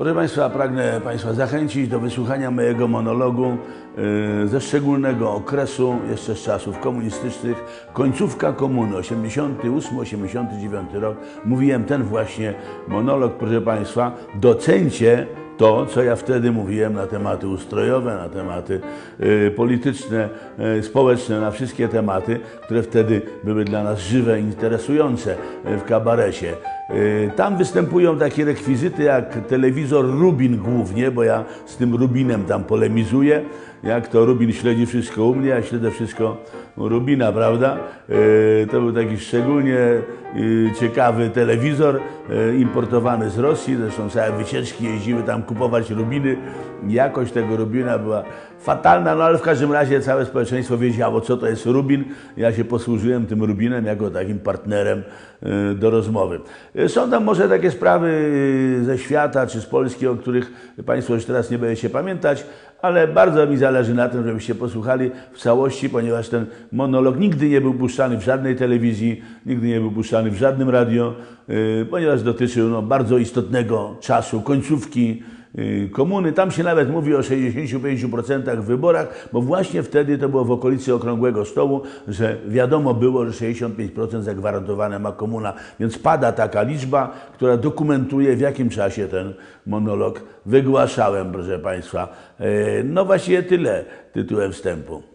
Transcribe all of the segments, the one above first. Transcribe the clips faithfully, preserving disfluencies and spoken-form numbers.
Proszę Państwa, pragnę Państwa zachęcić do wysłuchania mojego monologu yy, ze szczególnego okresu, jeszcze z czasów komunistycznych, końcówka komuny, osiemdziesiąty ósmy osiemdziesiąty dziewiąty rok. Mówiłem ten właśnie monolog, proszę Państwa, docencie to, co ja wtedy mówiłem na tematy ustrojowe, na tematy y, polityczne, y, społeczne, na wszystkie tematy, które wtedy były dla nas żywe, interesujące y, w kabarecie. Y, tam występują takie rekwizyty jak telewizor Rubin głównie, bo ja z tym Rubinem tam polemizuję. Jak to Rubin śledzi wszystko u mnie, ja śledzę wszystko u Rubina, prawda? Yy, to był taki szczególnie yy, ciekawy telewizor yy, importowany z Rosji. Zresztą całe wycieczki jeździły tam kupować Rubiny. Jakość tego Rubina była fatalna, no ale w każdym razie całe społeczeństwo wiedziało, co to jest Rubin. Ja się posłużyłem tym Rubinem jako takim partnerem yy, do rozmowy. Yy, są tam może takie sprawy yy, ze świata czy z Polski, o których Państwo już teraz nie będziecie pamiętać, ale bardzo mi zależy na tym, żebyście posłuchali w całości, ponieważ ten monolog nigdy nie był puszczany w żadnej telewizji, nigdy nie był puszczany w żadnym radio, yy, ponieważ dotyczył no, bardzo istotnego czasu, końcówki yy, komuny. Tam się nawet mówi o sześćdziesięciu pięciu procentach w wyborach, bo właśnie wtedy to było w okolicy Okrągłego Stołu, że wiadomo było, że sześćdziesiąt pięć procent zagwarantowane ma komuna. Więc pada taka liczba, która dokumentuje, w jakim czasie ten monolog wygłaszałem, proszę Państwa. No właściwie tyle tytułem wstępu.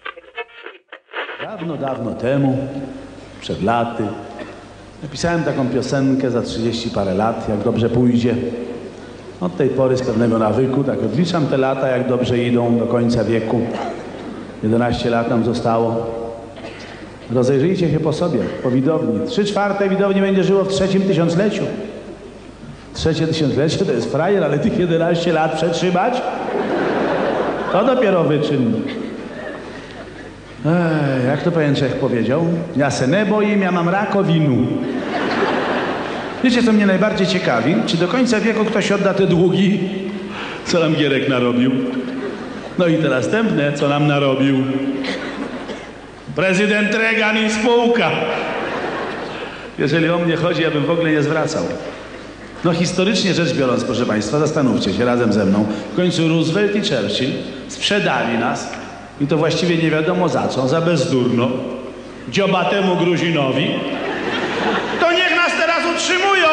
Dawno, dawno temu, przed laty, napisałem taką piosenkę za trzydzieści parę lat, jak dobrze pójdzie. Od tej pory z pewnego nawyku, tak odliczam te lata, jak dobrze idą do końca wieku. jedenaście lat nam zostało. Rozejrzyjcie się po sobie, po widowni. Trzy czwarte widowni będzie żyło w trzecim tysiącleciu. Trzecie tysiąclecie to jest frajer, ale tych jedenaście lat przetrzymać? To dopiero wyczyn. Ej, jak to pewien Czech powiedział? Ja se nie boję, ja mam rakowinu. Wiecie, co mnie najbardziej ciekawi? Czy do końca wieku ktoś odda te długi, co nam Gierek narobił? No i te następne, co nam narobił prezydent Reagan i spółka. Jeżeli o mnie chodzi, ja bym w ogóle nie zwracał. No historycznie rzecz biorąc, proszę Państwa, zastanówcie się razem ze mną. W końcu Roosevelt i Churchill sprzedali nas i to właściwie nie wiadomo za co, za bezdurno, dziobatemu Gruzinowi. To niech nas teraz utrzymują!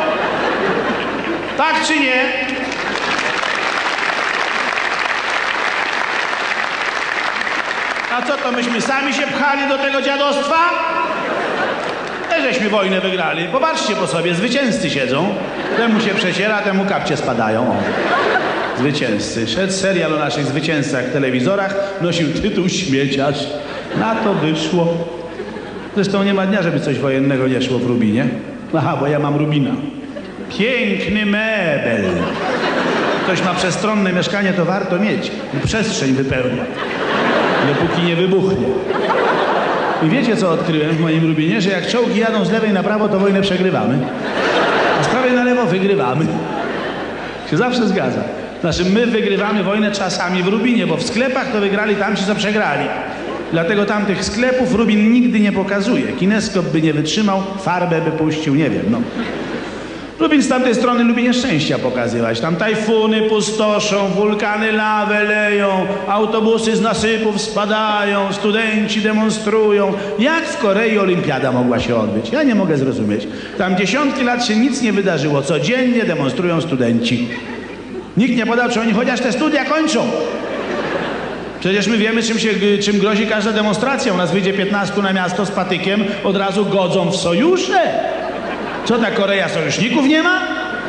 Tak czy nie? A co to, myśmy sami się pchali do tego dziadostwa? Też żeśmy wojnę wygrali. Popatrzcie po sobie, zwycięzcy siedzą. Temu się przeciera, temu kapcie spadają. O. Zwycięzcy. Szedł serial o naszych zwycięzcach w telewizorach, nosił tytuł Śmieciarz. Na to wyszło. Zresztą nie ma dnia, żeby coś wojennego nie szło w Rubinie. Aha, bo ja mam Rubina. Piękny mebel. Ktoś ma przestronne mieszkanie, to warto mieć. Przestrzeń wypełnia. Dopóki nie wybuchnie. I wiecie, co odkryłem w moim Rubinie? Że jak czołgi jadą z lewej na prawo, to wojnę przegrywamy. A z prawej na lewo wygrywamy. Się zawsze zgadza. Znaczy, my wygrywamy wojnę czasami w Rubinie, bo w sklepach to wygrali tamci, co przegrali. Dlatego tamtych sklepów Rubin nigdy nie pokazuje. Kineskop by nie wytrzymał, farbę by puścił, nie wiem, no. Rubin z tamtej strony lubi nieszczęścia pokazywać. Tam tajfuny pustoszą, wulkany lawę leją, autobusy z nasypów spadają, studenci demonstrują. Jak w Korei olimpiada mogła się odbyć? Ja nie mogę zrozumieć. Tam dziesiątki lat się nic nie wydarzyło. Codziennie demonstrują studenci. Nikt nie podał, czy oni chociaż te studia kończą. Przecież my wiemy, czym, się, czym grozi każda demonstracja. U nas wyjdzie piętnastu na miasto z patykiem, od razu godzą w sojusze. Co ta Korea, sojuszników nie ma?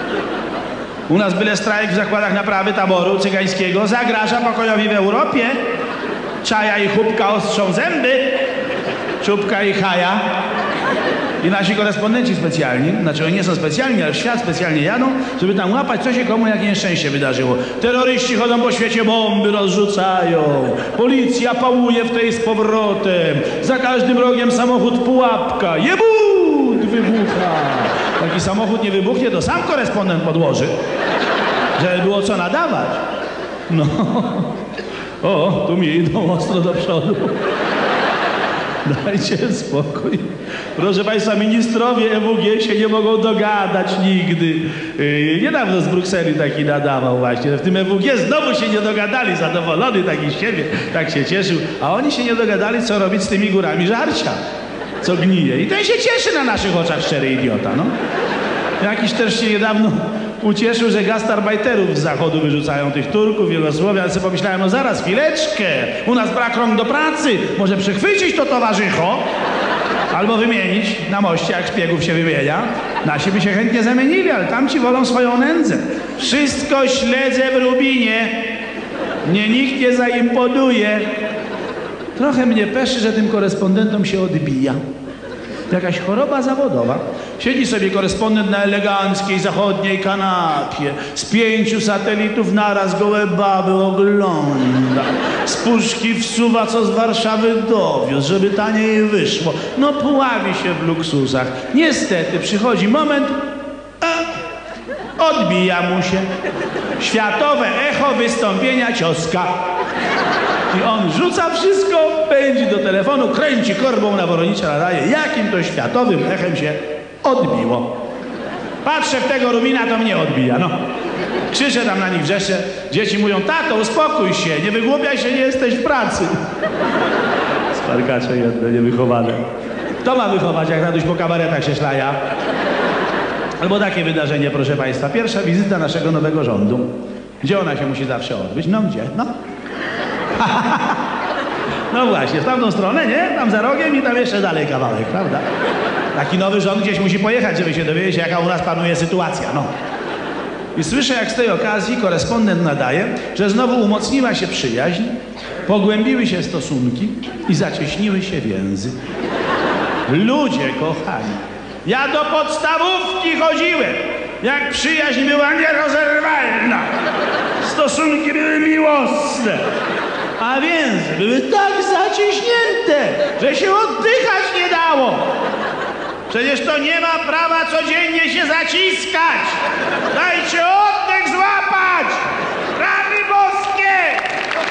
U nas byle strajk w zakładach naprawy taboru cygańskiego zagraża pokojowi w Europie. Czaja i chłopka ostrzą zęby. Czubka i chaja. I nasi korespondenci specjalni, znaczy oni nie są specjalni, ale w świat specjalnie jadą, żeby tam łapać, co się komu jakie nieszczęście wydarzyło. Terroryści chodzą po świecie, bomby rozrzucają. Policja pałuje w tej z powrotem. Za każdym rogiem samochód pułapka. Jebut wybucha. Taki samochód nie wybuchnie, to sam korespondent podłoży, żeby było co nadawać. No. O, tu mi idą ostro do przodu. Dajcie spokój. Proszę Państwa, ministrowie E W G się nie mogą dogadać nigdy. Yy, niedawno z Brukseli taki nadawał właśnie. W tym E W G znowu się nie dogadali, zadowolony taki z siebie, tak się cieszył. A oni się nie dogadali, co robić z tymi górami żarcia, co gnije. I ten się cieszy na naszych oczach, szczery idiota, no. Jakiś też się niedawno ucieszył, że gastarbajterów z zachodu wyrzucają, tych Turków, Jugosłowian, ale sobie pomyślałem, no zaraz, chwileczkę, u nas brak rąk do pracy, może przechwycić to towarzycho, albo wymienić na moście, jak szpiegów się wymienia. Nasi by się chętnie zamienili, ale tamci wolą swoją nędzę. Wszystko śledzę w Lubinie, mnie nikt nie zaimponuje. Trochę mnie peszy, że tym korespondentom się odbija. Jakaś choroba zawodowa. Siedzi sobie korespondent na eleganckiej zachodniej kanapie. Z pięciu satelitów naraz gołe baby ogląda. Z puszki wsuwa, co z Warszawy dowiózł, żeby taniej wyszło. No pławi się w luksusach. Niestety przychodzi moment, a odbija mu się światowe echo wystąpienia cioska. I on rzuca wszystko, pędzi do telefonu, kręci korbą na Woronicza, nadaje, jakim to światowym echem się odbiło. Patrzę w tego Rubina, to mnie odbija, no. Krzyczę tam na nich, wrzeszę. Dzieci mówią, tato, uspokój się, nie wygłupiaj się, nie jesteś w pracy. Sparkacze jedne, niewychowane. Kto ma wychować, jak Raduś po kabaretach się szlaja? Albo takie wydarzenie, proszę Państwa. Pierwsza wizyta naszego nowego rządu. Gdzie ona się musi zawsze odbyć? No gdzie? No. No właśnie, w tamtą stronę, nie? Tam za rogiem i tam jeszcze dalej kawałek, prawda? Taki nowy rząd gdzieś musi pojechać, żeby się dowiedzieć, jaka u nas panuje sytuacja, no. I słyszę, jak z tej okazji korespondent nadaje, że znowu umocniła się przyjaźń, pogłębiły się stosunki i zacieśniły się więzy. Ludzie kochani, ja do podstawówki chodziłem, jak przyjaźń była nierozerwalna. Stosunki były miłosne, a więzy były tak zaciśnięte, że się oddychać nie dało. Przecież to nie ma prawa codziennie się zaciskać. Dajcie oddech złapać! Rany boskie!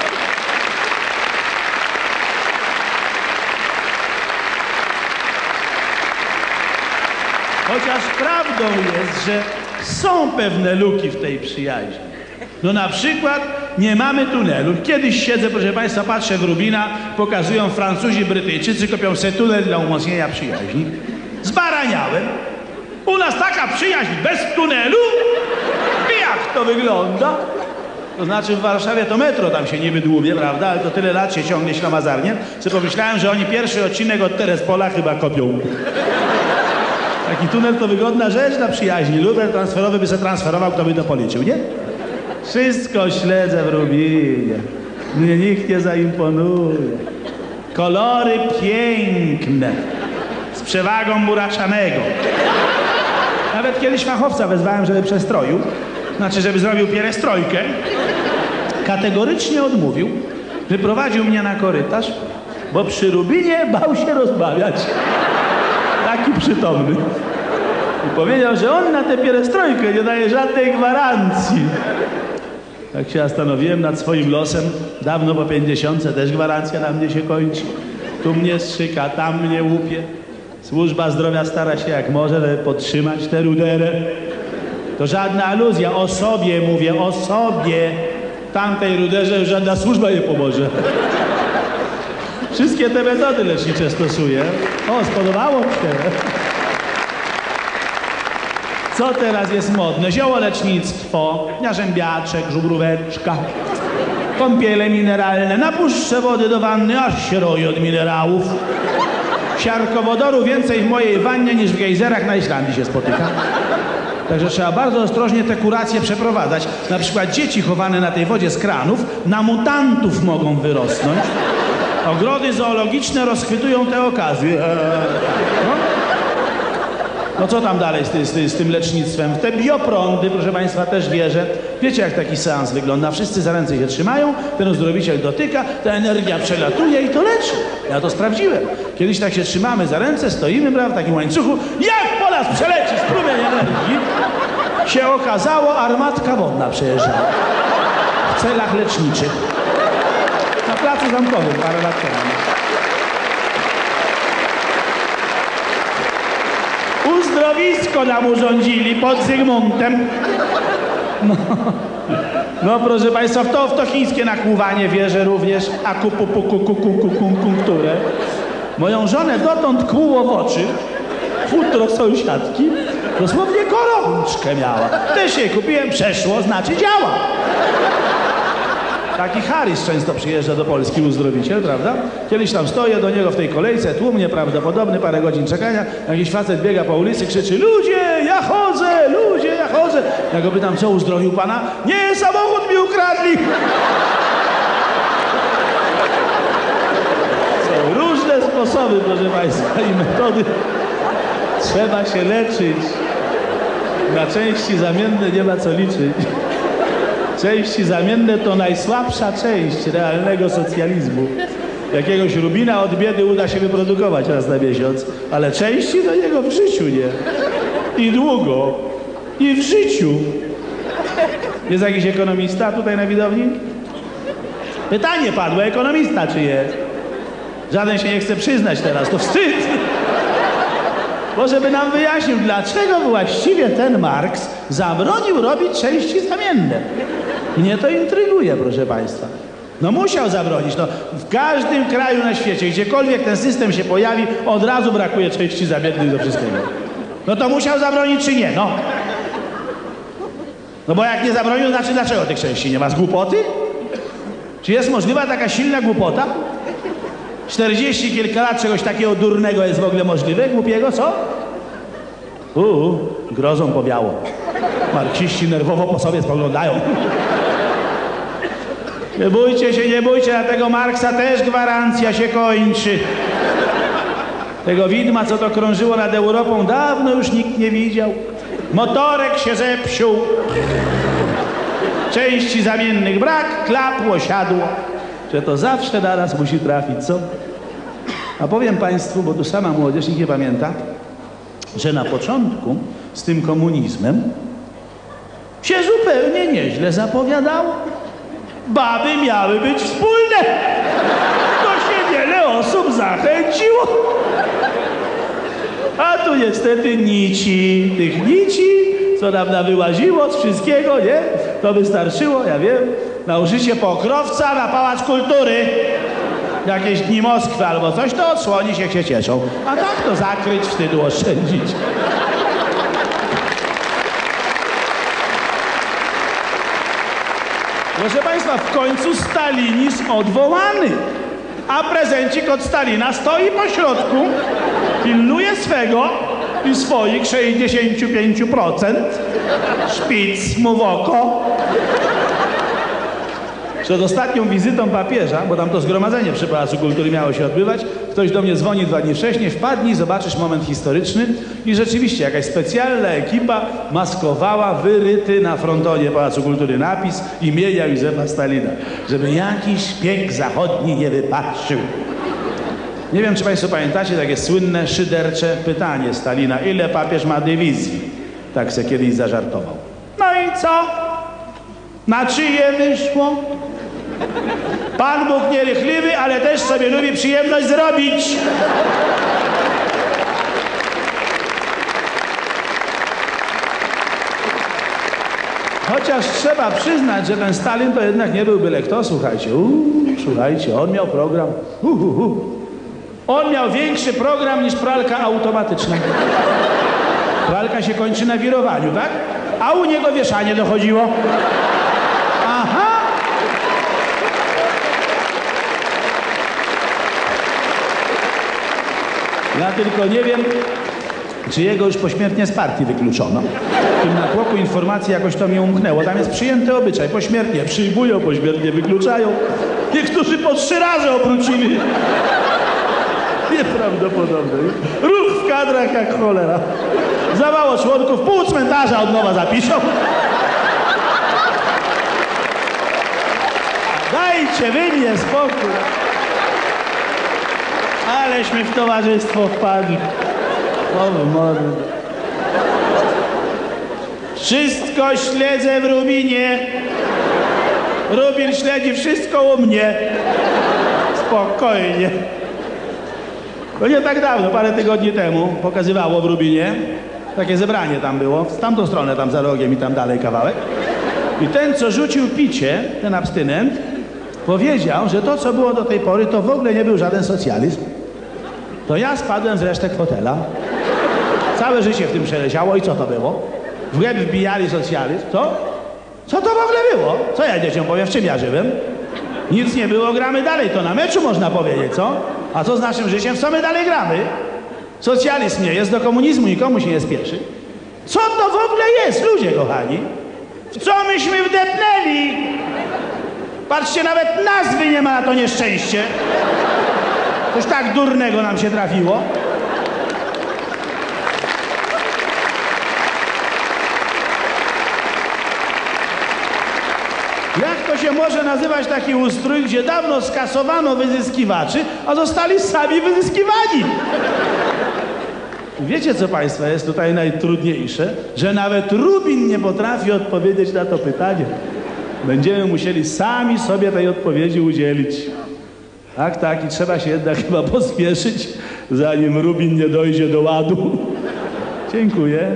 Chociaż prawdą jest, że są pewne luki w tej przyjaźni. No na przykład nie mamy tunelu. Kiedyś siedzę, proszę Państwa, patrzę w Rubina, pokazują Francuzi, Brytyjczycy, kopią sobie tunel dla umocnienia przyjaźni. Zbaraniałem. U nas taka przyjaźń bez tunelu? Jak to wygląda? To znaczy w Warszawie to metro tam się nie wydłubie, prawda? Ale to tyle lat się ciągnie ślamazarnie, że pomyślałem, że oni pierwszy odcinek od Terespola chyba kopią. Taki tunel to wygodna rzecz dla przyjaźni. Luber transferowy by se transferował, kto by to policzył, nie? Wszystko śledzę w Rubinie. Mnie nikt nie zaimponuje. Kolory piękne. Z przewagą buraczanego. Nawet kiedyś fachowca wezwałem, żeby przestroił. Znaczy, żeby zrobił pierestrojkę. Kategorycznie odmówił. Wyprowadził mnie na korytarz, bo przy Rubinie bał się rozmawiać. Taki przytomny. I powiedział, że on na tę pierestrojkę nie daje żadnej gwarancji. Tak się zastanowiłem nad swoim losem. Dawno po pięćdziesiątce też gwarancja na mnie się kończy. Tu mnie strzyka, tam mnie łupie. Służba zdrowia stara się jak może, żeby podtrzymać tę ruderę. To żadna aluzja. O sobie mówię, o sobie. Tamtej ruderze żadna służba nie pomoże. Wszystkie te metody lecznicze stosuję. O, spodobało mi się. Co teraz jest modne? Ziołolecznictwo, jarzębiaczek, żubróweczka, kąpiele mineralne. Napuszczę wody do wanny, aż się roi od minerałów. Siarkowodoru więcej w mojej wannie niż w gejzerach na Islandii się spotyka. Także trzeba bardzo ostrożnie te kuracje przeprowadzać. Na przykład dzieci chowane na tej wodzie z kranów na mutantów mogą wyrosnąć. Ogrody zoologiczne rozchwytują te okazy. No, no co tam dalej z, ty, z, ty, z tym lecznictwem? W te bioprądy, proszę Państwa, też wierzę. Wiecie, jak taki seans wygląda? Wszyscy za ręce się trzymają, ten uzdrowiciel dotyka, ta energia przelatuje i to leczy. Ja to sprawdziłem. Kiedyś tak się trzymamy za ręce, stoimy, prawda, w takim łańcuchu. Jak po nas przeleci strumień energii, się okazało, armatka wodna przejeżdżała. W celach leczniczych. Na placu zamkowym parę lat temu. Uzdrowisko nam urządzili pod Zygmuntem. No, no proszę państwa, w to, w to chińskie nakłuwanie wierzę również. Akupupukukukukukunkturę. Moją żonę dotąd kłuło w oczy futro sąsiadki. Dosłownie gorączkę miała. Też jej kupiłem, przeszło, znaczy działa. Taki Harris często przyjeżdża do Polski, uzdrowiciel, prawda? Kiedyś tam stoję do niego w tej kolejce, tłum nieprawdopodobny, parę godzin czekania. Jakiś facet biega po ulicy, krzyczy: ludzie, ja chodzę, ludzie, ja chodzę. Ja go pytam: co, uzdrowił pana? Nie, samochód mi ukradli. Są różne sposoby, proszę państwa, i metody. Trzeba się leczyć. Na części zamienne nie ma co liczyć. Części zamienne to najsłabsza część realnego socjalizmu. Jakiegoś Rubina od biedy uda się wyprodukować raz na miesiąc, ale części do niego w życiu nie. I długo. I w życiu. Jest jakiś ekonomista tutaj na widowni? Pytanie padło, ekonomista czy jest? Żaden się nie chce przyznać teraz, to wstyd. Może by nam wyjaśnił, dlaczego właściwie ten Marks zabronił robić części zamienne. Mnie to intryguje, proszę państwa. No musiał zabronić. No, w każdym kraju na świecie, gdziekolwiek ten system się pojawi, od razu brakuje części zamiennych do wszystkiego. No to musiał zabronić czy nie? No. No bo jak nie zabronił, znaczy dlaczego tych części nie ma? Z głupoty? Czy jest możliwa taka silna głupota? czterdzieści kilka lat czegoś takiego durnego jest w ogóle możliwe? Głupiego, co? Uuu, grozą powiało. Marksiści nerwowo po sobie spoglądają. Nie bójcie się, nie bójcie, na tego Marksa też gwarancja się kończy. Tego widma, co to krążyło nad Europą, dawno już nikt nie widział. Motorek się zepsuł. Części zamiennych brak, klapło, siadło. Że to zawsze na nas musi trafić, co? A powiem państwu, bo tu sama młodzież nikt nie pamięta, że na początku z tym komunizmem się zupełnie nieźle zapowiadało. Baby miały być wspólne. To się wiele osób zachęciło. A tu niestety nici, tych nici, co nam nawyłaziło z wszystkiego, nie? To wystarczyło, ja wiem, nałożycie pokrowca na Pałac Kultury. Jakieś dni Moskwy albo coś, to odsłoni się, jak się cieszą. A tak to zakryć, wstydu oszczędzić. Proszę państwa, w końcu stalinizm odwołany. A prezencik od Stalina stoi po środku, pilnuje swego i swoich sześćdziesiąt pięć procent. Szpic mu w oko. Przed ostatnią wizytą papieża, bo tam to zgromadzenie przy Pałacu Kultury miało się odbywać, ktoś do mnie dzwoni dwa dni wcześniej, wpadnij, zobaczysz moment historyczny i rzeczywiście jakaś specjalna ekipa maskowała wyryty na frontonie Pałacu Kultury napis imienia Józefa Stalina, żeby jakiś szpieg zachodni nie wypatrzył. Nie wiem, czy państwo pamiętacie takie słynne, szydercze pytanie Stalina: ile papież ma dywizji? Tak se kiedyś zażartował. No i co? Na czyje wyszło? Pan Bóg nierychliwy, ale też sobie lubi przyjemność zrobić. Chociaż trzeba przyznać, że ten Stalin to jednak nie był byle kto, słuchajcie. Uuu, słuchajcie, on miał program. Uhuhu. On miał większy program niż pralka automatyczna. Pralka się kończy na wirowaniu, tak? A u niego wieszanie dochodziło. Aha! Ja tylko nie wiem, czy jego już pośmiertnie z partii wykluczono. W tym natłoku informacji jakoś to mi umknęło. Tam jest przyjęty obyczaj. Pośmiertnie przyjmują, pośmiertnie wykluczają. Niektórzy po trzy razy obrócili. Nieprawdopodobne. Ruch w kadrach jak cholera. Za mało członków, pół cmentarza od nowa zapiszą. Dajcie wy mnie spokój. Aleśmy w towarzystwo wpadli. O mordę. Wszystko śledzę w Rubinie. Rubin śledzi wszystko u mnie. Spokojnie. To nie tak dawno, parę tygodni temu pokazywało w Rubinie, takie zebranie tam było, w tamtą stronę, tam za rogiem i tam dalej kawałek. I ten, co rzucił picie, ten abstynent, powiedział, że to, co było do tej pory, to w ogóle nie był żaden socjalizm. To ja spadłem z resztek fotela. Całe życie w tym przeleciało i co to było? W łeb wbijali socjalizm. Co? Co to w ogóle było? Co ja dzieciom powiem, w czym ja żyłem? Nic nie było, gramy dalej. To na meczu można powiedzieć, co? A co z naszym życiem? W co my dalej gramy? Socjalizm nie jest, do komunizmu nikomu się nie spieszy. Co to w ogóle jest, ludzie kochani? W co myśmy wdepnęli? Patrzcie, nawet nazwy nie ma na to nieszczęście. Coś tak durnego nam się trafiło. Jak to się może nazywać taki ustrój, gdzie dawno skasowano wyzyskiwaczy, a zostali sami wyzyskiwani? Wiecie, co państwa jest tutaj najtrudniejsze? Że nawet Rubin nie potrafi odpowiedzieć na to pytanie. Będziemy musieli sami sobie tej odpowiedzi udzielić. Tak, tak, i trzeba się jednak chyba pospieszyć, zanim Rubin nie dojdzie do ładu. Dziękuję.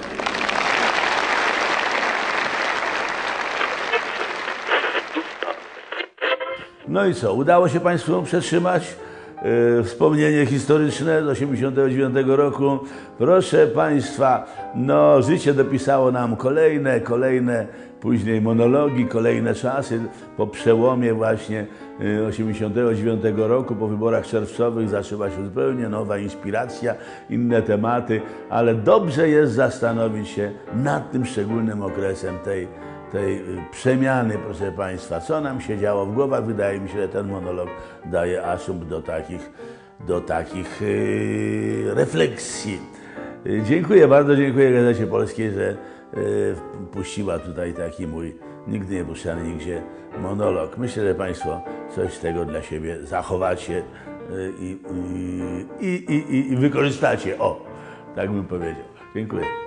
No i co, udało się Państwu przetrzymać yy, wspomnienie historyczne z osiemdziesiątego dziewiątego roku. Proszę Państwa, no życie dopisało nam kolejne, kolejne później monologi, kolejne czasy. Po przełomie właśnie yy, osiemdziesiątego dziewiątego roku, po wyborach czerwcowych zaczęła się zupełnie nowa inspiracja, inne tematy, ale dobrze jest zastanowić się nad tym szczególnym okresem tej tej przemiany, proszę Państwa, co nam się działo w głowach. Wydaje mi się, że ten monolog daje asumpt do takich, do takich yy, refleksji. Yy, dziękuję bardzo, dziękuję Gazecie Polskiej, że yy, puściła tutaj taki mój nigdy nie puszczany nigdzie monolog. Myślę, że Państwo coś z tego dla siebie zachowacie yy, i, i, i, i, i wykorzystacie. O, tak bym powiedział. Dziękuję.